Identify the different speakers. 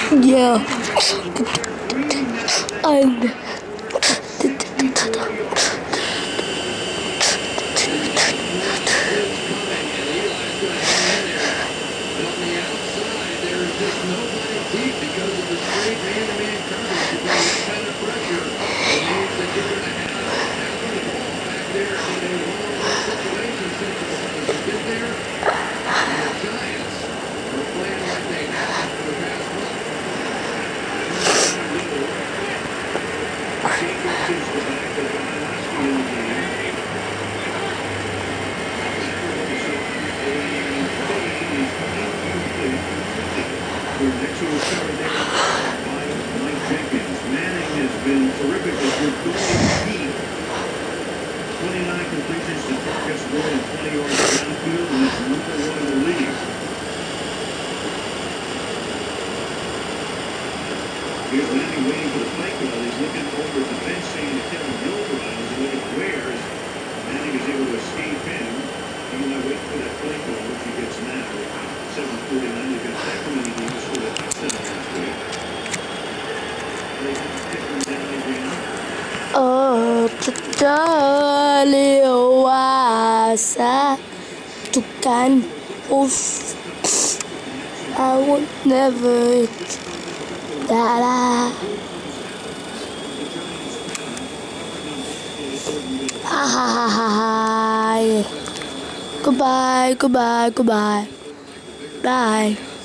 Speaker 1: Yeah. And
Speaker 2: Manning has been terrific as we're going deep. 29 completions to targets more than 20 yards downfield, and that's number one in the league. Here's Manning waiting for the play call. He's looking over at the bench, saying to Kevin Gilbride, as he look at Wares. Manning is able to escape in. He might wait for that play call, which he gets now. 7:49. They've got Beckham in the game to score a touchdown last week.
Speaker 1: Satukan I would never die. Goodbye, goodbye, goodbye. Bye.